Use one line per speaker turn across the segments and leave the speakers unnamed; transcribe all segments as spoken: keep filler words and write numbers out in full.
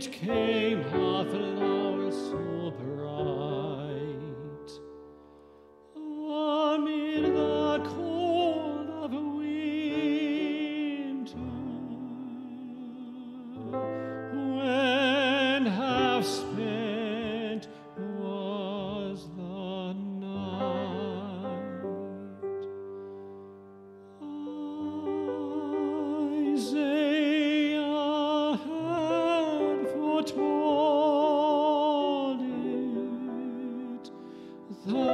it came a flower so bright amid the cold of winter, when half spent was the night. Isaiah had foretold it, the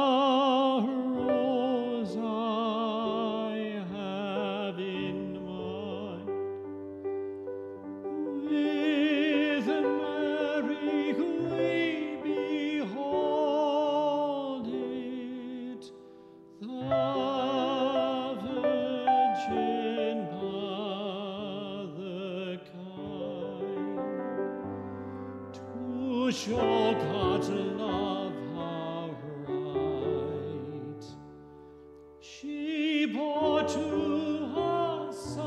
rose I have in mind. With Mary we behold it, the Virgin Mother kind, to show God's love how right. She bore to us a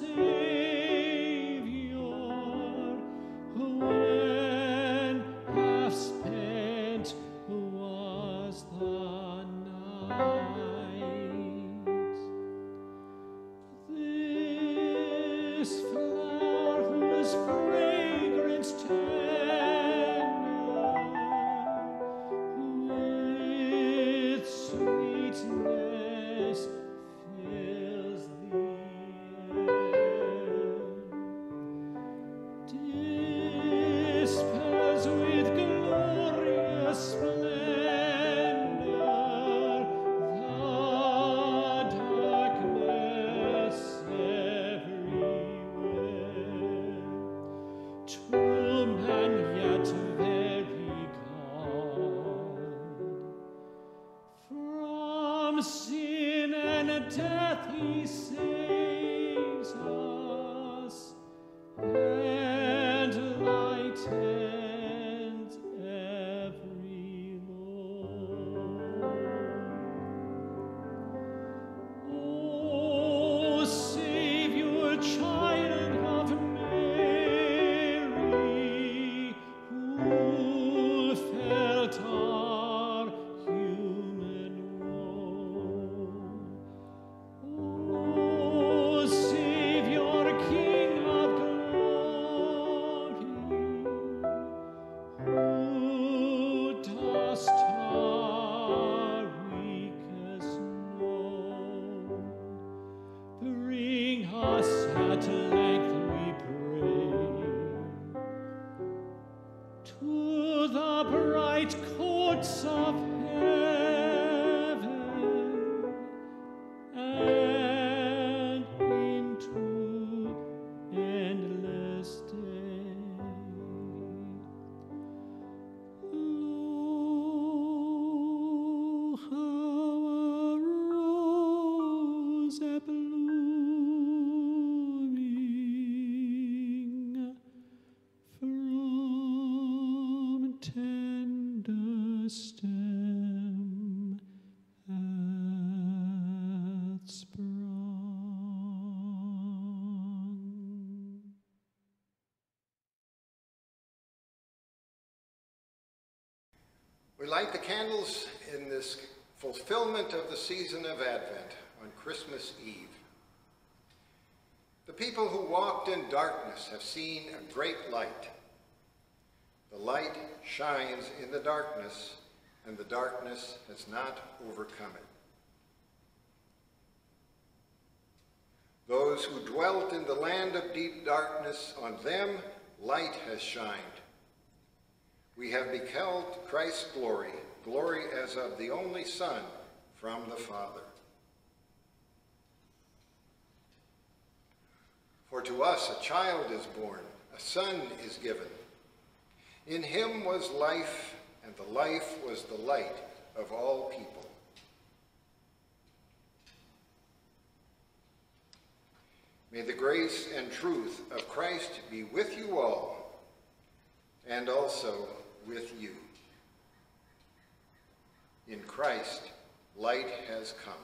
Savior, when half spent was the night. This flower whose fragrance tender with sweetness fills the air, dispels with glorious splendor the darkness everywhere. To man yet very God, from sin and death he saves us, and lightens every load. O Savior, child of Mary, who felt our human woe. O Savior, King of glory, who dost our weakness know, bring us at length, we pray, to the bright courts of heaven, and into endless day. Lo, how a rose a-blooming from tender stem hath sprung.
We light the candles in this fulfillment of the season of Advent on Christmas Eve. The people who walked in darkness have seen a great light. The light shines in the darkness, and the darkness has not overcome it. Those who dwelt in the land of deep darkness, on them light has shined. We have beheld Christ's glory, glory as of the only Son from the Father. For to us a child is born, a son is given. In him was life, and the life was the light of all people. May the grace and truth of Christ be with you all, and also with you. In Christ, light has come.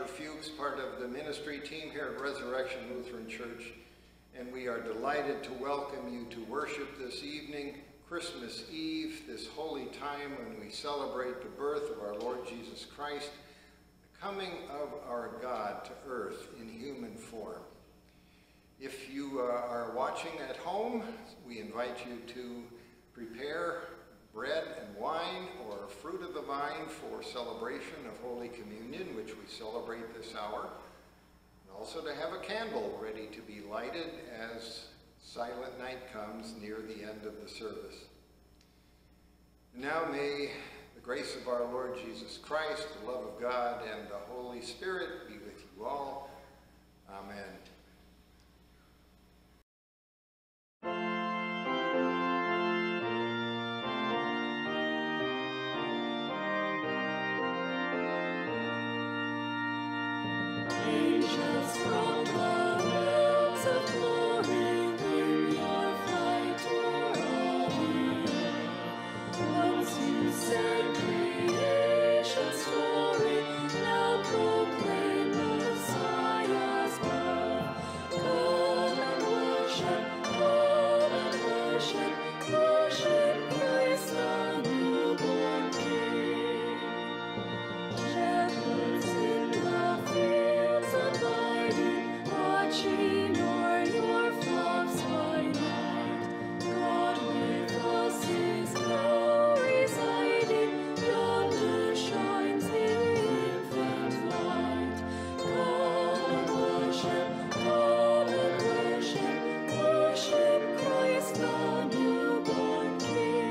Fuchs, part of the ministry team here at Resurrection Lutheran Church, and we are delighted to welcome you to worship this evening, Christmas Eve, this holy time when we celebrate the birth of our Lord Jesus Christ, the coming of our God to earth in human form. If you uh, are watching at home, we invite you to prepare bread and wine or fruit of the vine for celebration of Holy Communion, which we celebrate this hour, and also to have a candle ready to be lighted as silent night comes near the end of the service. And now may the grace of our Lord Jesus Christ, the love of God, and the Holy Spirit be with you all. Amen.
From the realms of glory, wing your flight o'er all the earth. Once you said creation's story, now proclaim Messiah's birth. Come and worship, come and worship, worship Christ the newborn King. Shepherds in the fields abiding, watching o'er your flocks by night. God with us is now residing, yonder shines the infant light. Come and worship, come and worship, worship Christ the newborn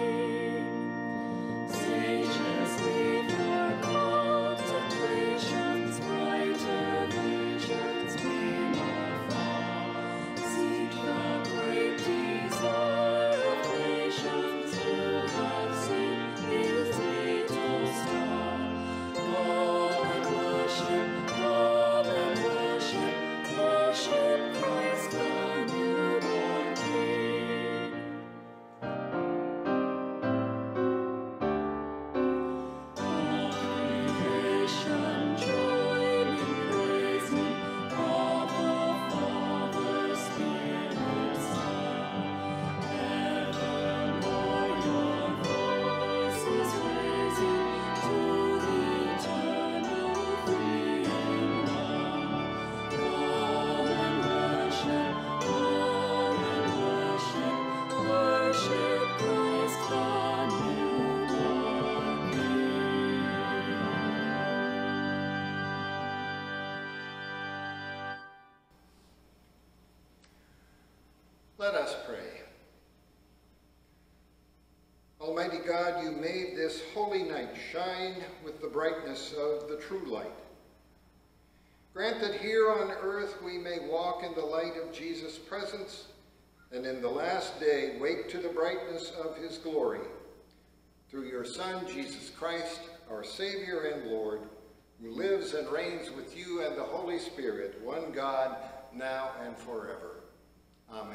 King. Sages leave your contemplations, brighter visions beam afar. Seek the great desire of nations who have seen his little star. Come and worship, come and worship, worship Christ the newborn King. All creation join in praising, Abba, Father, Spirit, Son. Evermore your voice is raising to the eternal three in one. Come and worship, come and worship, worship Christ the newborn King.
Let us pray. Almighty God, you made this holy night shine with the brightness of the true light. Grant that here on earth we may walk in the light of Jesus' presence, and in the last day wake to the brightness of his glory. Through your Son, Jesus Christ, our Savior and Lord, who lives and reigns with you and the Holy Spirit, one God, now and forever. Amen.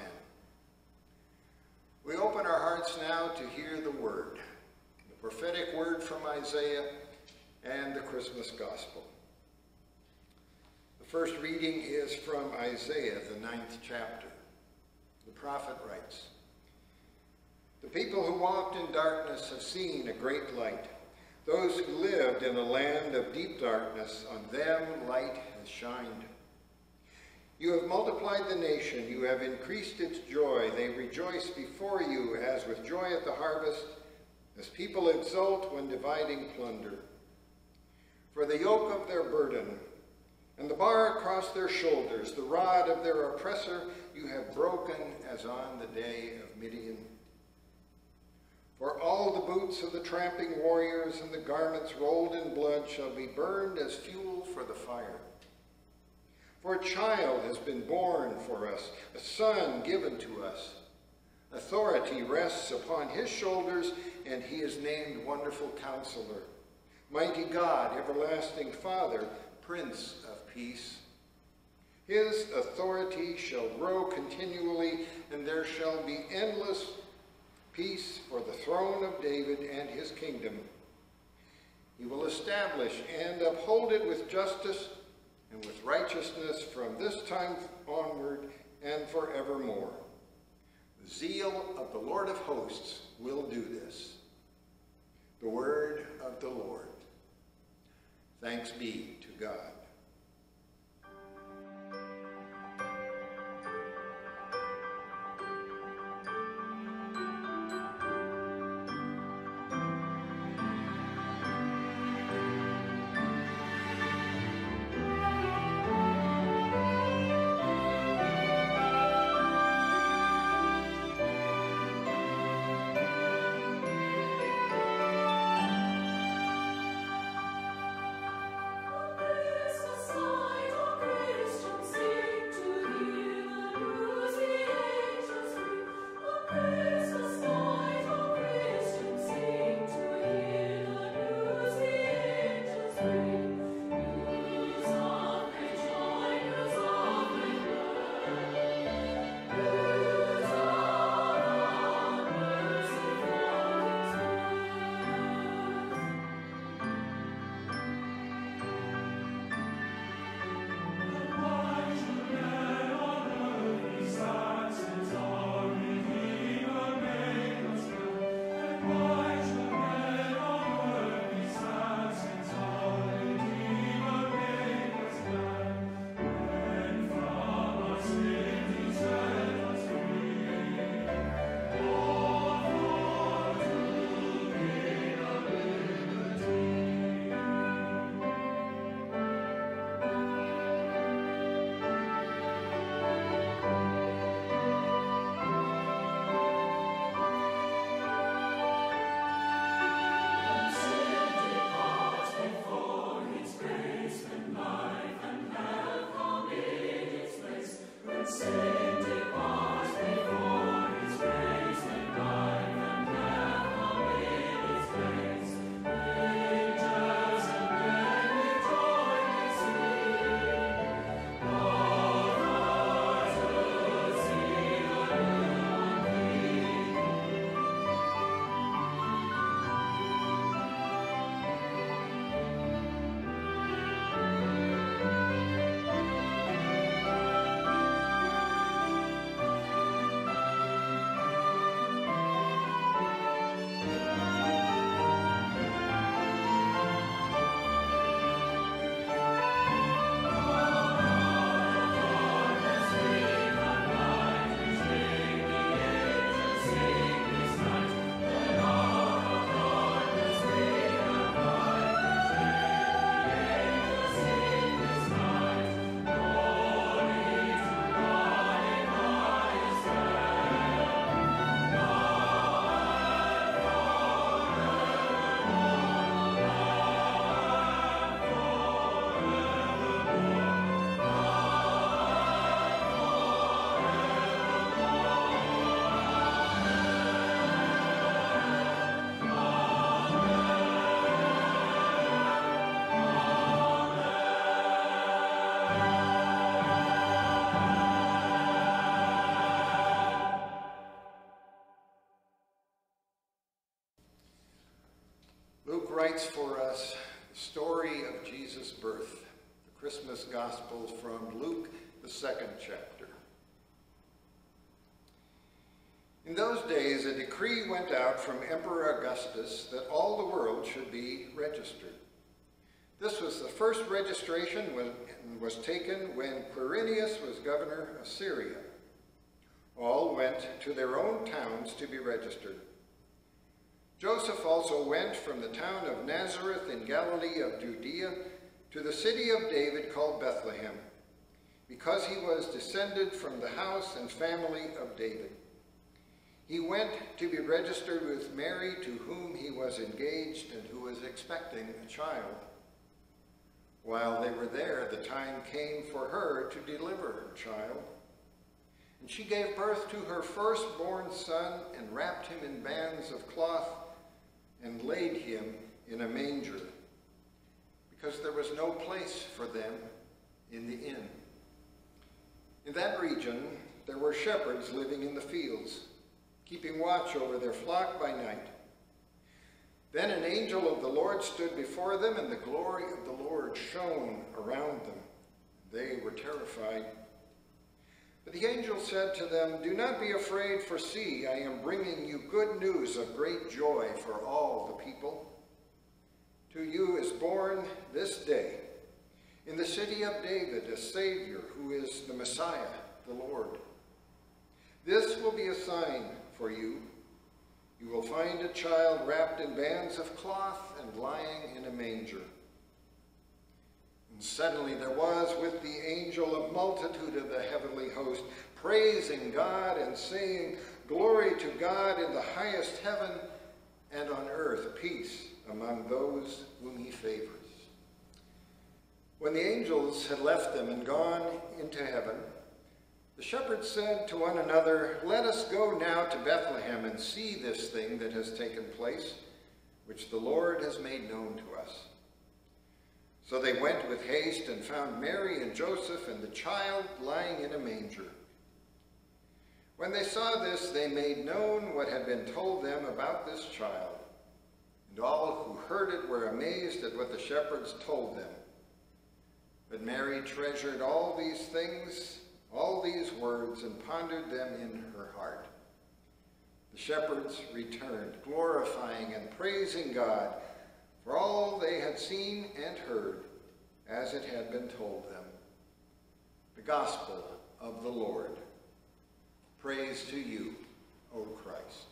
We open our hearts now to hear the word, the prophetic word from Isaiah and the Christmas gospel. The first reading is from Isaiah, the ninth chapter. The prophet writes, "The people who walked in darkness have seen a great light. Those who lived in a land of deep darkness, on them light has shined. You have multiplied the nation, you have increased its joy. They rejoice before you as with joy at the harvest, as people exult when dividing plunder. For the yoke of their burden and the bar across their shoulders, the rod of their oppressor, you have broken as on the day of Midian. For all the boots of the tramping warriors and the garments rolled in blood shall be burned as fuel for the fire. For a child has been born for us, a son given to us. Authority rests upon his shoulders, and he is named Wonderful Counselor, Mighty God, Everlasting Father, Prince of Peace. His authority shall grow continually, and there shall be endless peace for the throne of David and his kingdom. He will establish and uphold it with justice and with righteousness from this time onward and forevermore. The zeal of the Lord of hosts will do this. The word of the Lord. Thanks be to God. Writes for us the story of Jesus' birth, the Christmas Gospel from Luke, the second chapter. In those days, a decree went out from Emperor Augustus that all the world should be registered. This was the first registration when, was taken when Quirinius was governor of Syria. All went to their own towns to be registered. Joseph also went from the town of Nazareth in Galilee of Judea to the city of David called Bethlehem, because he was descended from the house and family of David. He went to be registered with Mary, to whom he was engaged and who was expecting a child. While they were there, the time came for her to deliver her child. And she gave birth to her firstborn son and wrapped him in bands of cloth and laid him in a manger, because there was no place for them in the inn. In that region, there were shepherds living in the fields, keeping watch over their flock by night. Then an angel of the Lord stood before them, and the glory of the Lord shone around them, They were terrified. But the angel said to them, "Do not be afraid, for see, I am bringing you good news of great joy for all the people. To you is born this day in the city of David a Savior, who is the Messiah, the Lord. This will be a sign for you. You will find a child wrapped in bands of cloth and lying in a manger." And suddenly there was with the angel a multitude of the heavenly host, praising God and saying, "Glory to God in the highest heaven, and on earth peace among those whom he favors." When the angels had left them and gone into heaven, the shepherds said to one another, "Let us go now to Bethlehem and see this thing that has taken place, which the Lord has made known to us." So they went with haste and found Mary and Joseph and the child lying in a manger. When they saw this, they made known what had been told them about this child. And all who heard it were amazed at what the shepherds told them. But Mary treasured all these things, all these words, and pondered them in her heart. The shepherds returned, glorifying and praising God for all they had seen and heard, as it had been told them. The Gospel of the Lord. Praise to you, O Christ.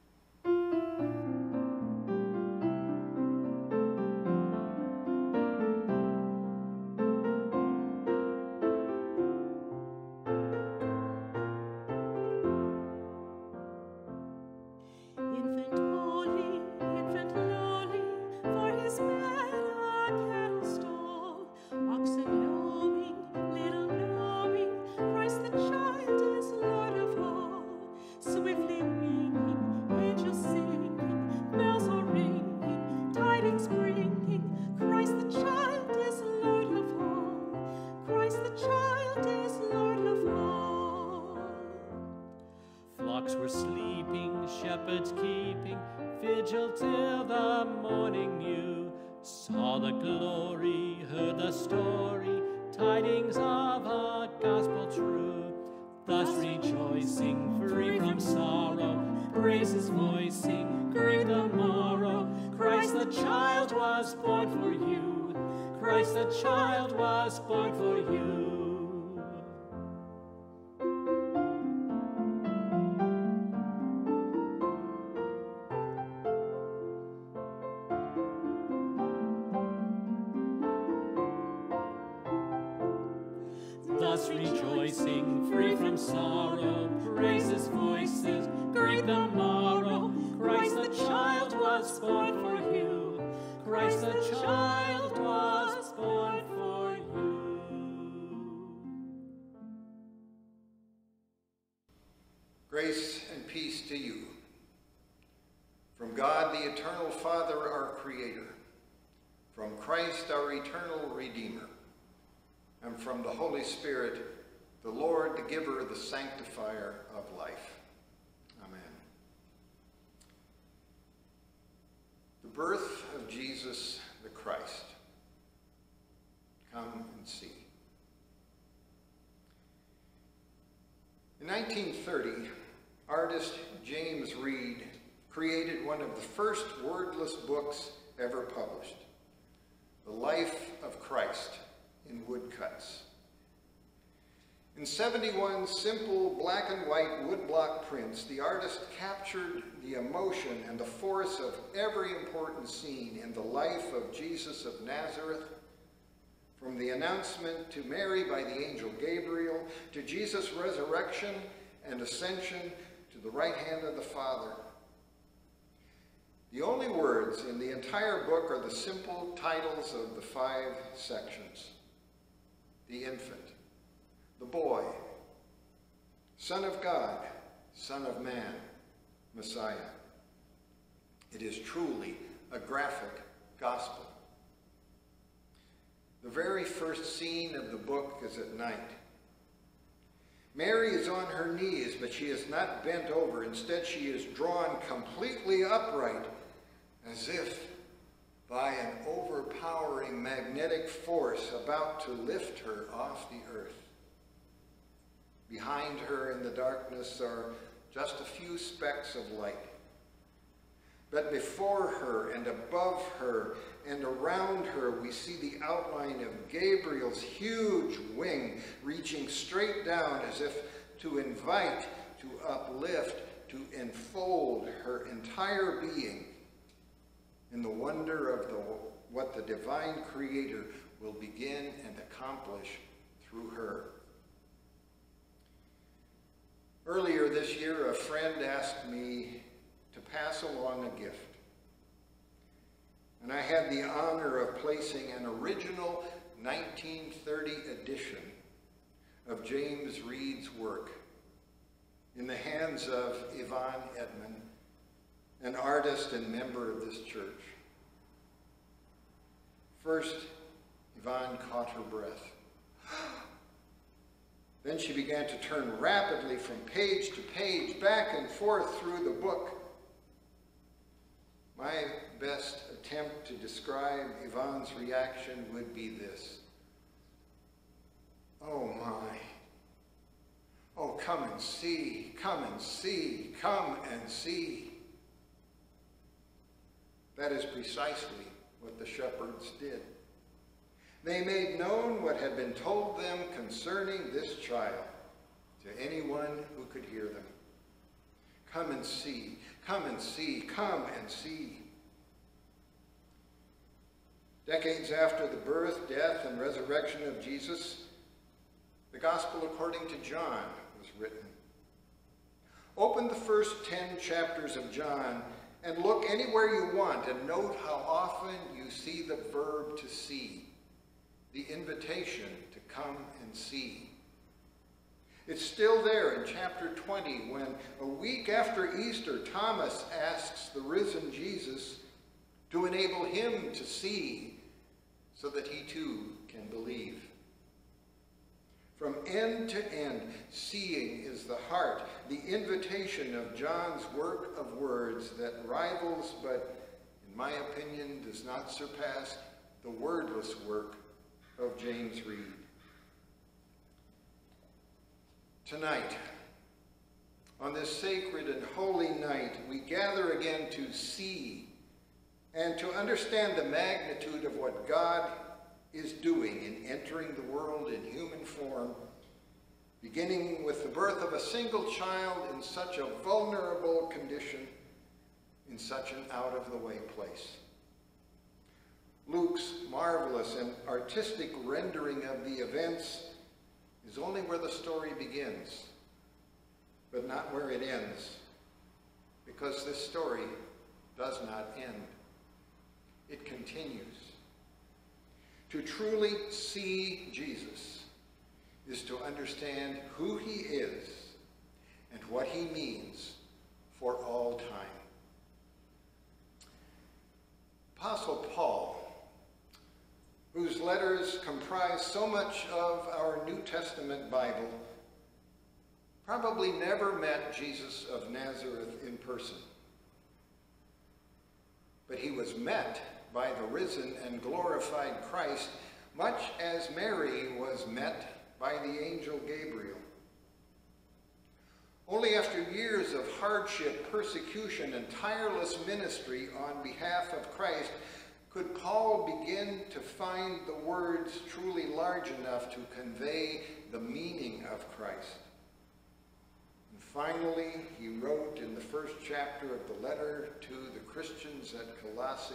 Grace and peace to you, from God the eternal Father, our Creator, from Christ our eternal Redeemer, and from the Holy Spirit, the Lord, the giver, the sanctifier of life. Amen. The birth of Jesus the Christ. Come and see. In nineteen thirty, artist James Reed created one of the first wordless books ever published, The Life of Christ in Woodcuts. In seventy-one simple black and white woodblock prints, the artist captured the emotion and the force of every important scene in the life of Jesus of Nazareth, from the announcement to Mary by the angel Gabriel, to Jesus' resurrection and ascension to the right hand of the Father. The only words in the entire book are the simple titles of the five sections. The infant, the boy, Son of God, Son of Man, Messiah. It is truly a graphic gospel. The very first scene of the book is at night. Mary is on her knees, but she is not bent over. Instead, she is drawn completely upright, as if by an overpowering magnetic force about to lift her off the earth. Behind her in the darkness are just a few specks of light. But before her and above her and around her, we see the outline of Gabriel's huge wing reaching straight down as if to invite, to uplift, to enfold her entire being in the wonder of the, what the divine creator will begin and accomplish through her. Earlier this year, a friend asked me to pass along a gift. And I had the honor of placing an original nineteen thirty edition of James Reed's work in the hands of Yvonne Edmond, an artist and member of this church. First, Yvonne caught her breath. Then she began to turn rapidly from page to page, back and forth through the book. My best attempt to describe Yvonne's reaction would be this. Oh my. Oh, come and see, come and see, come and see. That is precisely what the shepherds did. They made known what had been told them concerning this child to anyone who could hear them. Come and see, come and see, come and see. Decades after the birth, death, and resurrection of Jesus, the Gospel according to John was written. Open the first ten chapters of John and look anywhere you want and note how often you see the verb to see, the invitation to come and see. It's still there in chapter twenty when, a week after Easter, Thomas asks the risen Jesus to enable him to see so that he too can believe. From end to end, seeing is the heart, the invitation of John's work of words that rivals, but in my opinion does not surpass, the wordless work of James Reed. Tonight, on this sacred and holy night, we gather again to see and to understand the magnitude of what God is doing in entering the world in human form, beginning with the birth of a single child in such a vulnerable condition, in such an out-of-the-way place. Luke's marvelous and artistic rendering of the events is only where the story begins, but not where it ends, because this story does not end. It continues. To truly see Jesus is to understand who he is and what he means for all time. Apostle Paul, whose letters comprise so much of our New Testament Bible, probably never met Jesus of Nazareth in person. But he was met by the risen and glorified Christ, much as Mary was met by the angel Gabriel. Only after years of hardship, persecution, and tireless ministry on behalf of Christ could Paul begin to find the words truly large enough to convey the meaning of Christ. And finally, he wrote in the first chapter of the letter to the Christians at Colossae,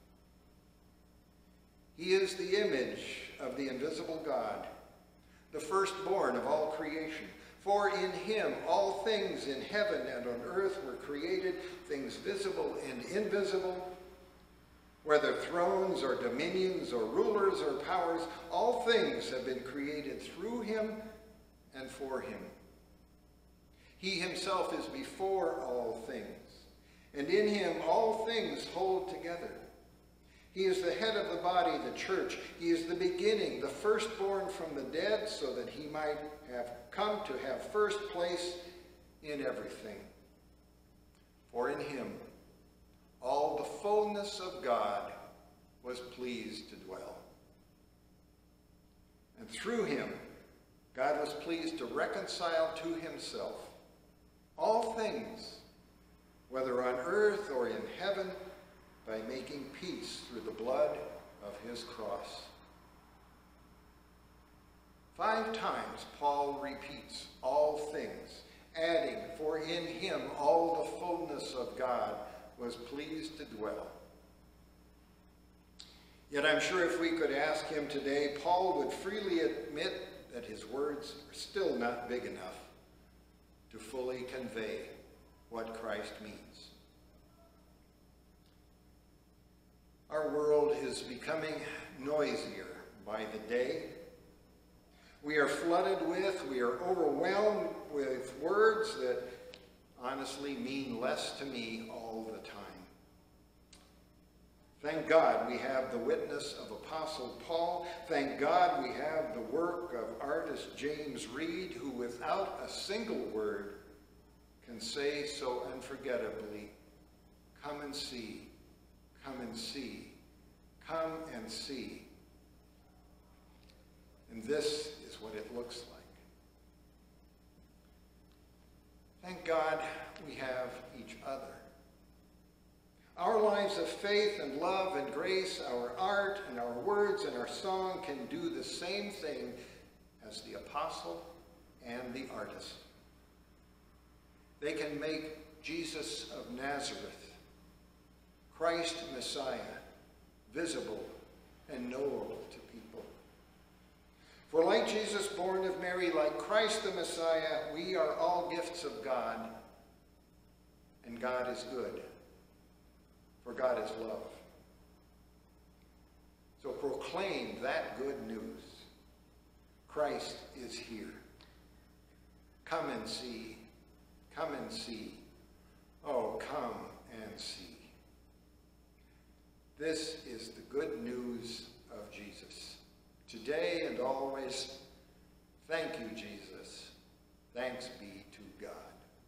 "He is the image of the invisible God, the firstborn of all creation. For in him all things in heaven and on earth were created, things visible and invisible, whether thrones or dominions or rulers or powers, all things have been created through him and for him. He himself is before all things, and in him all things hold together. He is the head of the body, the church. He is the beginning, the firstborn from the dead, so that he might have come to have first place in everything. For in him all the fullness of God was pleased to dwell. And through him, God was pleased to reconcile to himself all things, whether on earth or in heaven, by making peace through the blood of his cross. Five times Paul repeats all things, adding, for in him all the fullness of God was pleased to dwell. Yet I'm sure if we could ask him today, Paul would freely admit that his words are still not big enough to fully convey what Christ means. Our world is becoming noisier by the day. We are flooded with, we are overwhelmed with words that honestly mean less to me all the time. Thank God we have the witness of Apostle Paul. Thank God we have the work of artist James Reed, who without a single word can say so unforgettably, come and see, come and see, come and see. And this is what it looks like. Thank God we have each other. Our lives of faith and love and grace, our art and our words and our song can do the same thing as the apostle and the artist. They can make Jesus of Nazareth, Christ Messiah, visible and knowable to people. For like Jesus born of Mary, like Christ the Messiah, we are all gifts of God, and God is good. For God is love. So proclaim that good news. Christ is here. Come and see. Come and see. Oh, come and see. This is the good news of Jesus. Today and always, thank you, Jesus. Thanks be to God.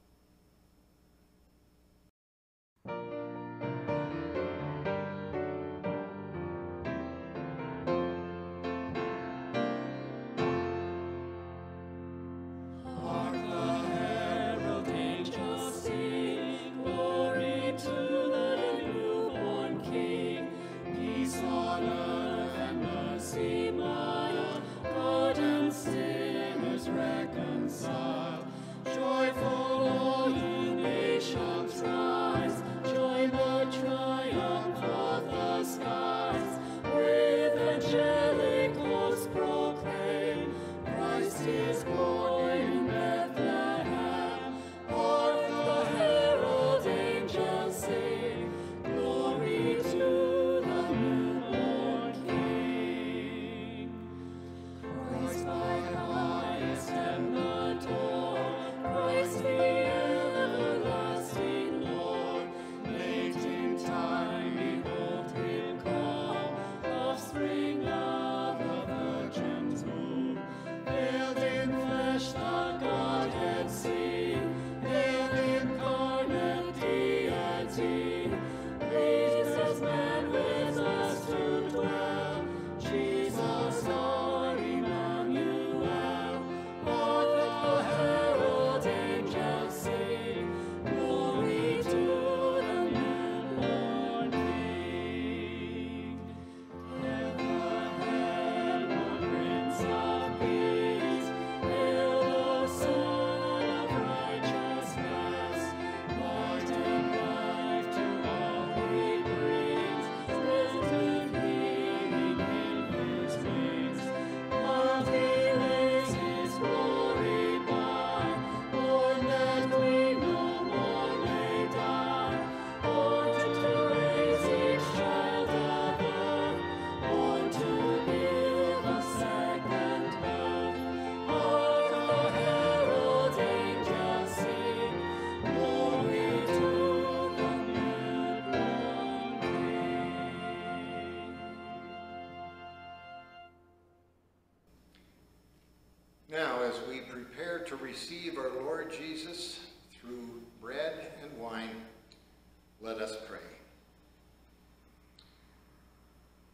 Now, as we prepare to receive our Lord Jesus through bread and wine, let us pray.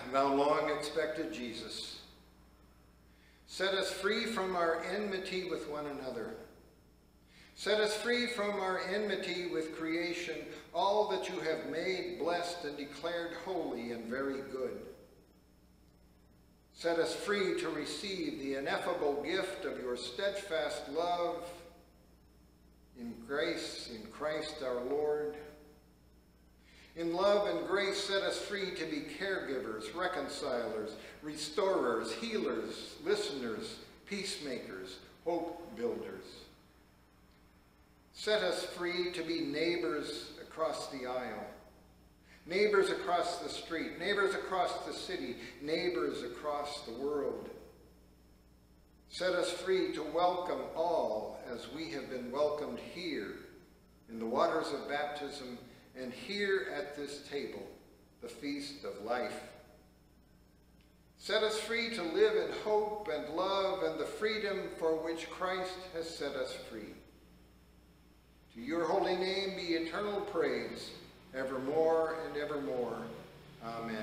thou long-expected Jesus. Set us free from our enmity with one another. Set us free from our enmity with creation, all that you have made, blessed, and declared holy and very good. Set us free to receive the ineffable gift of your steadfast love in grace in Christ our Lord. In love and grace, set us free to be caregivers, reconcilers, restorers, healers, listeners, peacemakers, hope builders. Set us free to be neighbors across the aisle, neighbors across the street, neighbors across the city, neighbors across the world. Set us free to welcome all as we have been welcomed here in the waters of baptism and here at this table, the feast of life. Set us free to live in hope and love and the freedom for which Christ has set us free. To your holy name be eternal praise, evermore and evermore. Amen.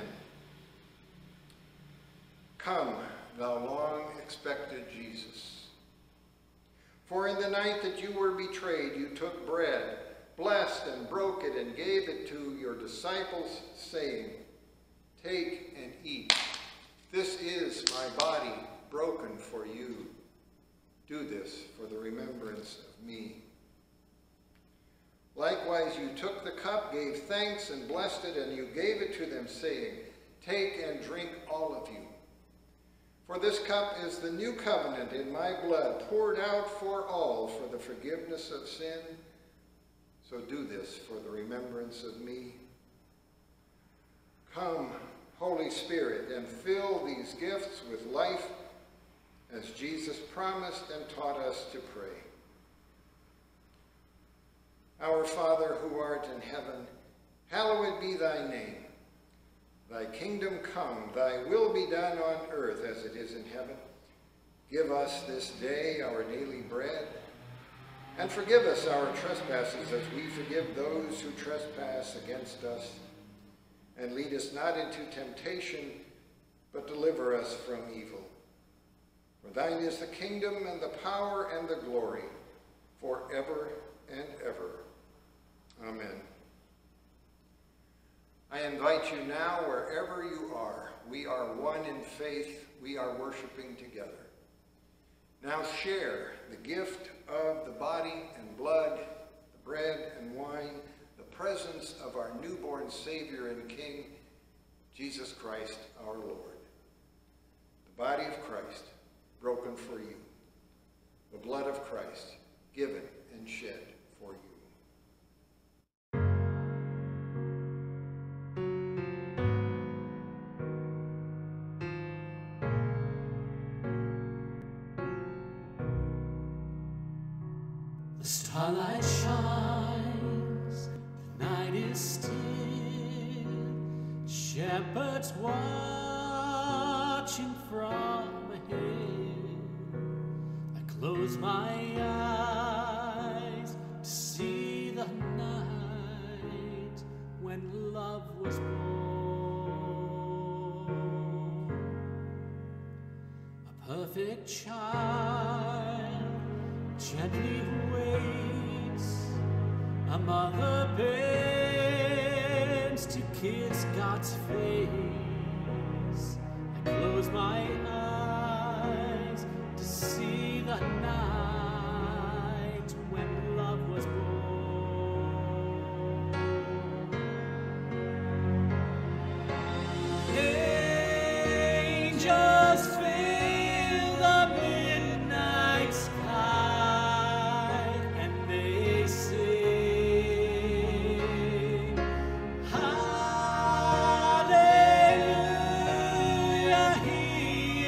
Come, thou long-expected Jesus. For in the night that you were betrayed, you took bread, blessed and broke it, and gave it to your disciples, saying, take and eat. This is my body broken for you. Do this for the remembrance of me. Likewise, you took the cup, gave thanks, and blessed it, and you gave it to them, saying, take and drink, all of you. For this cup is the new covenant in my blood, poured out for all for the forgiveness of sin. So do this for the remembrance of me. Come, Holy Spirit, and fill these gifts with life, as Jesus promised and taught us to pray. Our Father, who art in heaven, hallowed be thy name. Thy kingdom come, thy will be done on earth as it is in heaven. Give us this day our daily bread, and forgive us our trespasses as we forgive those who trespass against us. And lead us not into temptation, but deliver us from evil. For thine is the kingdom and the power and the glory, forever and ever. Amen. I invite you now, wherever you are. We are one in faith. We are worshiping together. Now share the gift of the body and blood, the bread and wine, the presence of our newborn Savior and King, Jesus Christ our Lord. The body of Christ broken for you. The blood of Christ given and shed for you.
The starlight shines, the night is still, shepherds watching from a hill. I close my eyes to see the night when love was born. A perfect child gently waits, a mother bends to kiss God's face. I close my eyes to see the night when love was born. Angels fill the midnight sky, and they sing, Hallelujah, He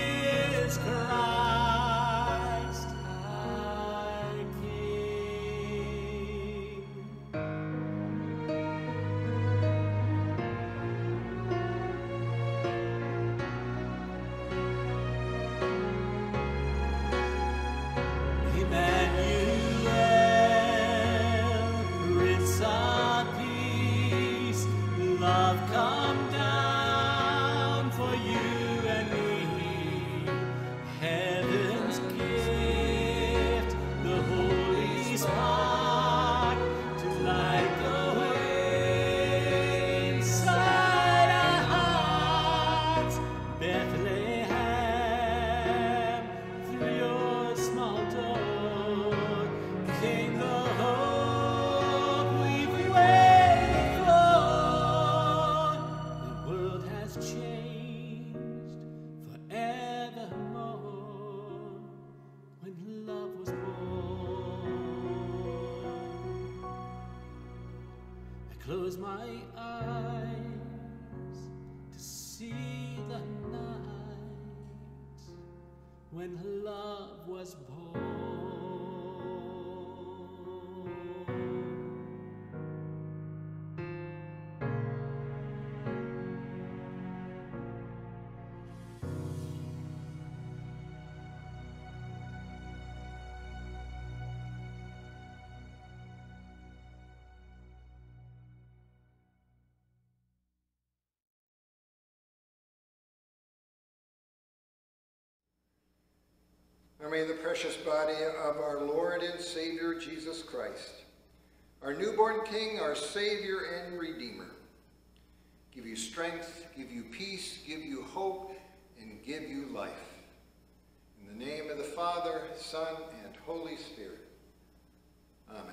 close my eyes to see the night when love was born.
Now may the precious body of our Lord and Savior Jesus Christ, our newborn King, our Savior and Redeemer, give you strength, give you peace, give you hope, and give you life. In the name of the Father, Son, and Holy Spirit. Amen.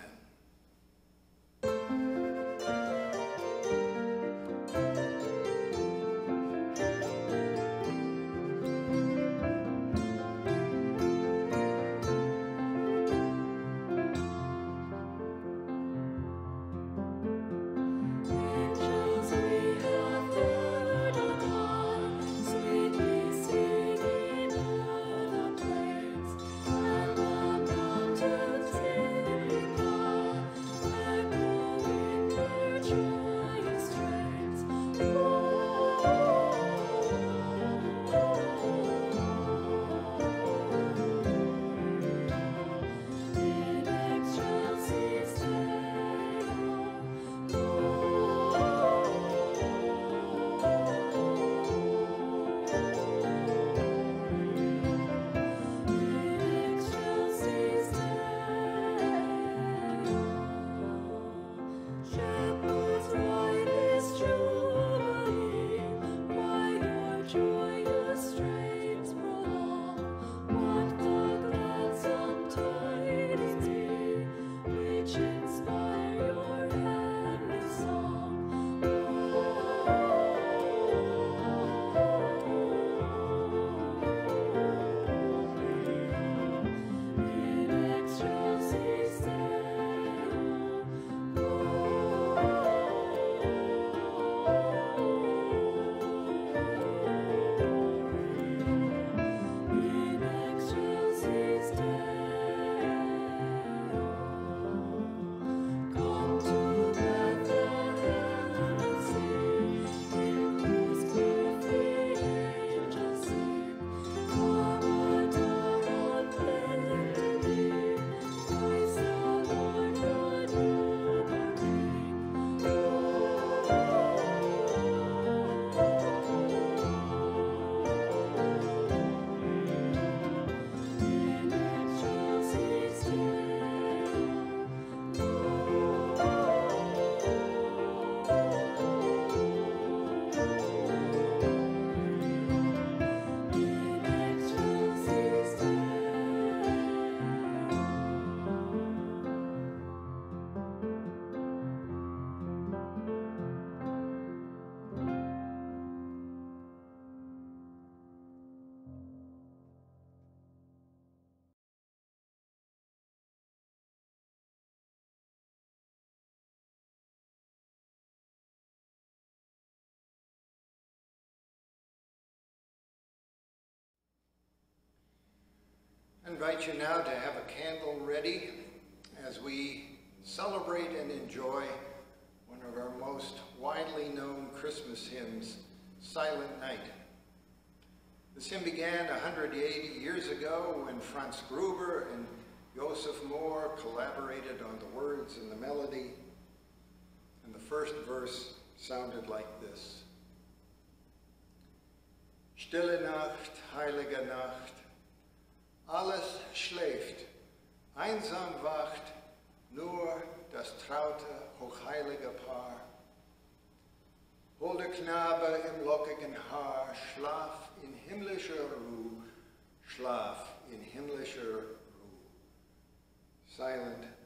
I invite you now to have a candle ready as we celebrate and enjoy one of our most widely known Christmas hymns, Silent Night. This hymn began one hundred eighty years ago when Franz Gruber and Joseph Moore collaborated on the words and the melody, and the first verse sounded like this. Stille Nacht, heilige Nacht, alles schläft, einsam wacht, nur das traute, hochheilige Paar. Holde Knabe im lockigen Haar, schlaf in himmlischer Ruhe, schlaf in himmlischer Ruhe. Silent Night.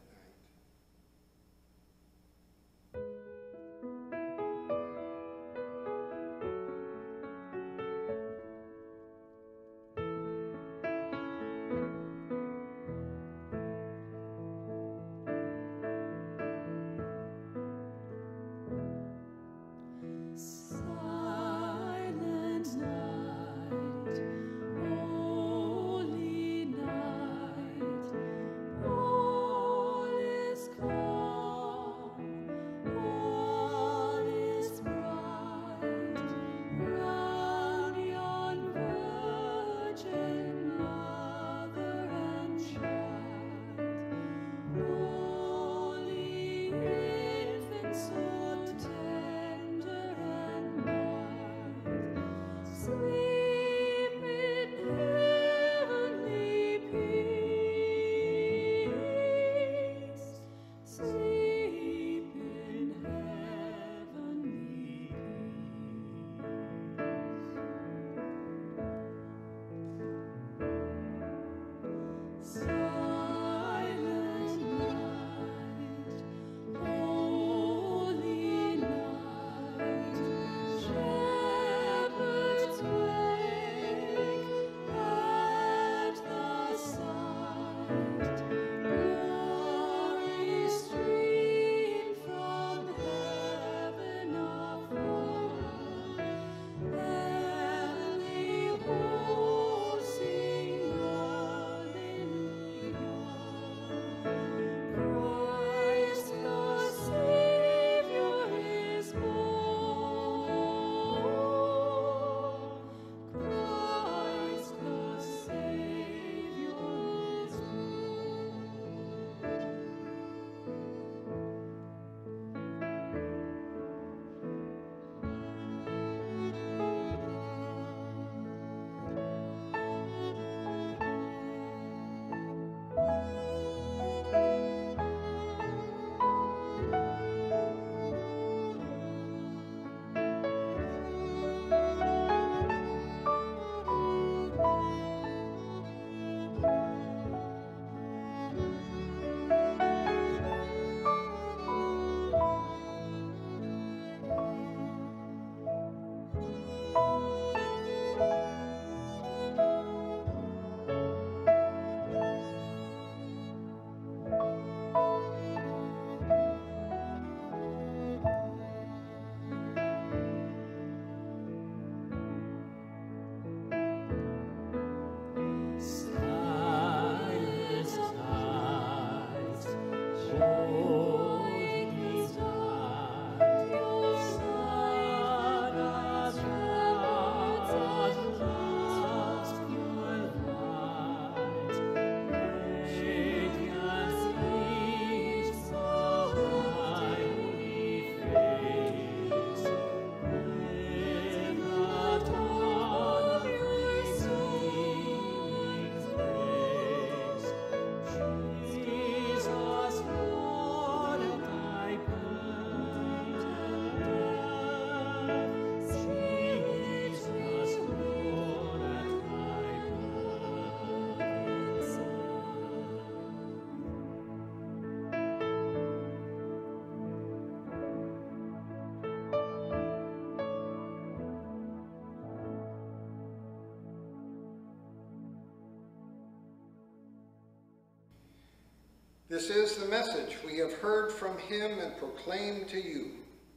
This is the message we have heard from him and proclaimed to you,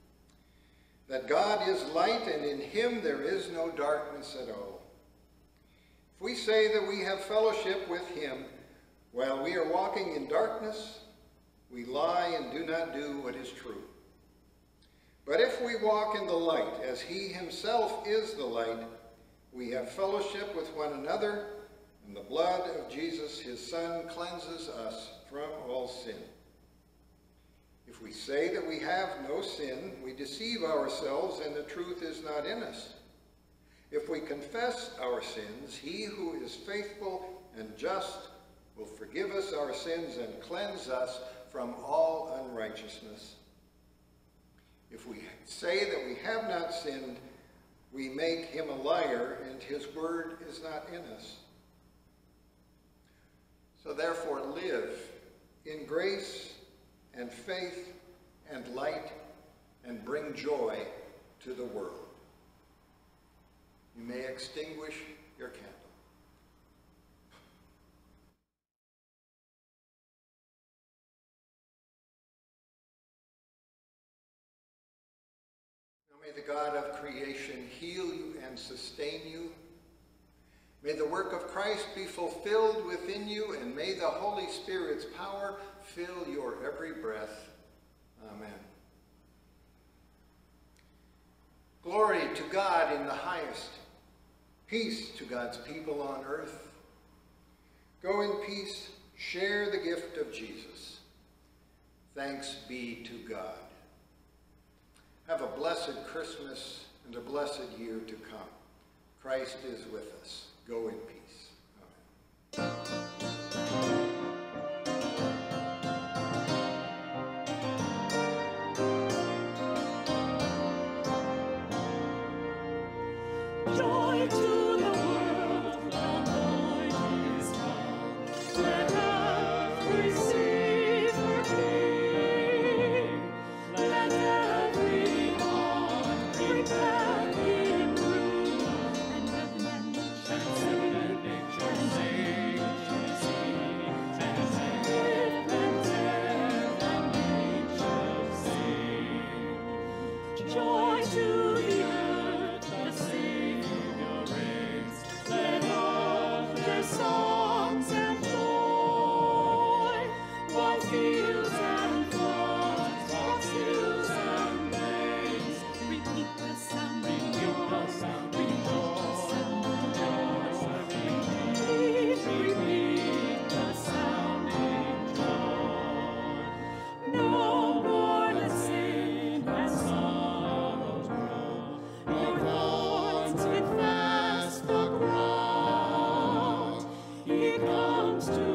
that God is light and in him there is no darkness at all. If we say that we have fellowship with him while we are walking in darkness, we lie and do not do what is true. But if we walk in the light, as he himself is the light, we have fellowship with one another, and the blood of Jesus, his Son, cleanses us from all sin. If we say that we have no sin, we deceive ourselves, and the truth is not in us. If we confess our sins, he who is faithful and just will forgive us our sins and cleanse us from all unrighteousness. If we say that we have not sinned, we make him a liar, and his word is not in us. So therefore live in grace and faith and light, and bring joy to the world. You may extinguish your candle. Now may the God of creation heal you and sustain you. May the work of Christ be fulfilled within you, and may the Holy Spirit's power fill your every breath. Amen. Glory to God in the highest, Peace to God's people on earth. Go in peace, share the gift of Jesus. Thanks be to God. Have a blessed Christmas and a blessed year to come. Christ is with us. Go in peace. Amen.
Joy to the world, the Lord is come. Let earth receive her King. Let every heart prepare Him room. And heaven and nature sing, and nature sing, and heaven and nature sing. Joy to the earth, the Savior reigns. Let all their songs employ, while fields and floods, rocks, hills and plains, repeat the sound, repeat the sound, rejoice, repeat, repeat the sounding joy. No more the sin and sorrows grow, your thorns with fast the ground. He comes to